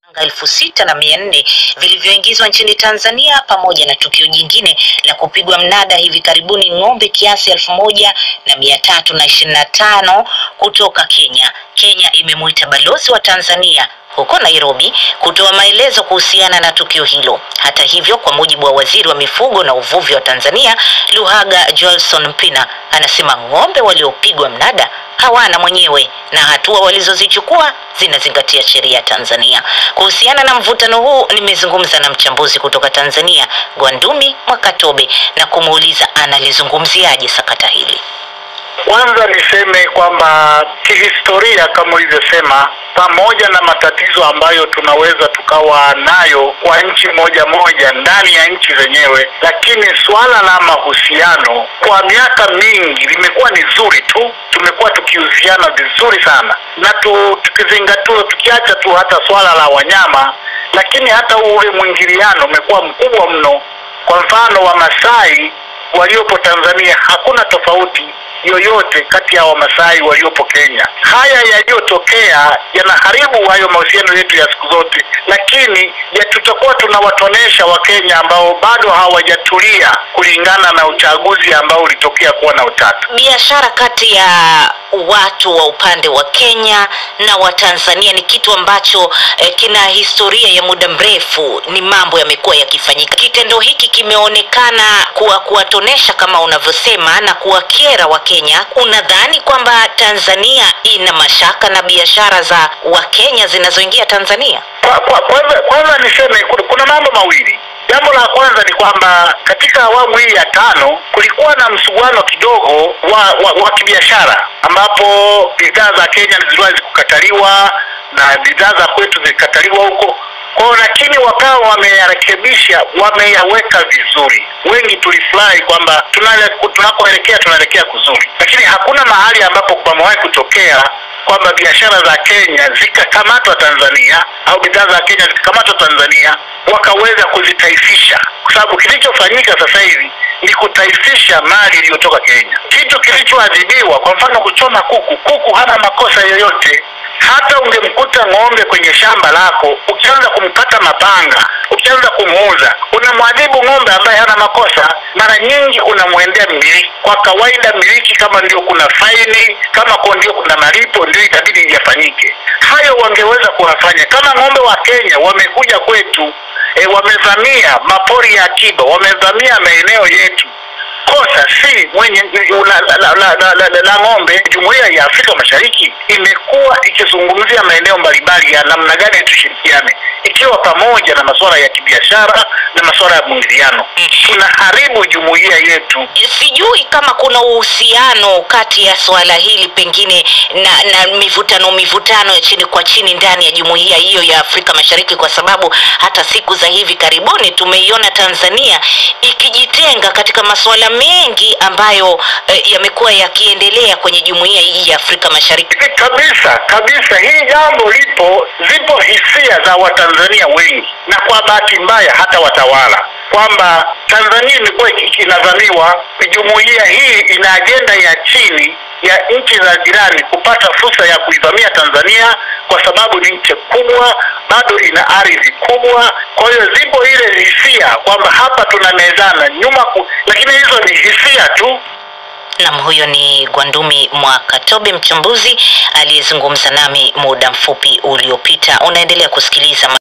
6,400 vilivyoingizwa nchini Tanzania, pamoja na tukio jingine la kupigwa mnada hivi karibuni ng'ombe kiasi 1,325 kutoka Kenya. Kenya imemuita balozi wa Tanzania huko Nairobi kutoa maelezo kuhusiana na tukio hilo. Hata hivyo, kwa mujibu wa waziri wa mifugo na uvuvi wa Tanzania, Luhaga Joelson Mpina, anasema ng'ombe waliopigwa mnada hawana mwenyewe na hatua walizozichukua zinazingatia sheria ya Tanzania. Kuhusiana na mvutano huu, nimezungumza na mchambuzi kutoka Tanzania, Gwandumi Mwakatobe, na kumuuliza analizungumziaje sakata hili. Kwanza niseme kwamba kihistoria, kama ulivyosema, pamoja na matatizo ambayo tunaweza tukawa nayo kwa nchi moja moja ndani ya nchi zenyewe, lakini swala la mahusiano kwa miaka mingi limekuwa ni zuri tu. Tumekuwa tukihusiana vizuri sana, na tukizingatia, tukiacha tu hata swala la wanyama, lakini hata ule mwingiliano umekuwa mkubwa mno. Kwa mfano, wa Masai waliopo Tanzania, hakuna tofauti yoyote kati ya Wamasai waliopo Kenya. Haya yaliyotokea yanaharibu hayo mahusiano yetu ya siku zote, lakini tutakuwa tunawatonesha Wakenya ambao bado hawajatulia kulingana na uchaguzi ambao ulitokea kuwa na utata. Biashara kati ya watu wa upande wa Kenya na wa Tanzania ni kitu ambacho kina historia ya muda mrefu. Ni mambo yamekuwa yakifanyika. Kitendo hiki kimeonekana kuwatonesha kama unavyosema na kuwakera wa Kenya. Unadhani kwamba Tanzania ina mashaka na biashara za Wakenya zinazoingia Tanzania? Kwanza niseme kuna mambo mawili. Jambo la kwanza ni kwamba katika awamu hii ya 5 kulikuwa na msuguano kidogo wa kibiashara, ambapo bidhaa za Kenya ziliwahi kukataliwa na bidhaa za kwetu zilikataliwa huko. Lakini wakawa wameyarekebisha, wameyaweka vizuri. Wengi tulifurahi kwamba tunakoelekea kuzuri, lakini hakuna mahali ambapo pamewahi kutokea kwamba biashara za Kenya zikakamatwa Tanzania au bidhaa za Kenya zikakamatwa Tanzania wakaweza kuzitaifisha, kwa sababu kilichofanyika sasa hivi ni kutaifisha mali iliyotoka Kenya. Kitu kilichoadhibiwa, kwa mfano kuchoma kuku hana makosa yoyote. Hata ungemkuta ng'ombe kwenye shamba lako, ukianza kumkata mapanga, ukianza kumuuza, unamwadhibu ng'ombe ambaye hana makosa. Mara nyingi unamwendea mmiliki. Kwa kawaida mmiliki, kama ndio kuna faini, kama ndio kuna malipo, ndio itabidi yafanyike. Hayo wangeweza kuwafanya. Kama ng'ombe wa Kenya wamekuja kwetu, wamevamia mapori ya akiba, wamevamia maeneo yetu, kosa si mwenye la ng'ombe. Jumuiya ya Afrika Mashariki imekuwa ikizungumzia maeneo mbalimbali ya namna gani tushirikiane, ikiwa pamoja na masuala ya kibiashara na masuala ya mwingiliano. Tunaharibu jumuiya yetu. Sijui kama kuna uhusiano kati ya swala hili pengine na mivutano ya chini kwa chini ndani ya jumuiya hiyo ya Afrika Mashariki, kwa sababu hata siku za hivi karibuni tumeiona Tanzania ikijitenga katika masuala mengi ambayo yamekuwa yakiendelea kwenye jumuiya hii ya Afrika Mashariki. Kabisa hii jambo zipo hisia za Watanzania wengi, na kwa bahati mbaya hata watawala, kwamba Tanzania imekuwa inavamiwa. Jumuiya hii ina agenda ya chini ya nchi za jirani kupata fursa ya kuivamia Tanzania, kwa sababu ni nchi kubwa, bado ina ardhi kubwa. Kwa hiyo zipo ile hisia kwamba hapa tunamezana nyuma lakini hizo ni hisia tu. Na huyo ni Gwandumi Mwakatobe, mchambuzi aliyezungumza nami muda mfupi uliopita. Unaendelea kusikiliza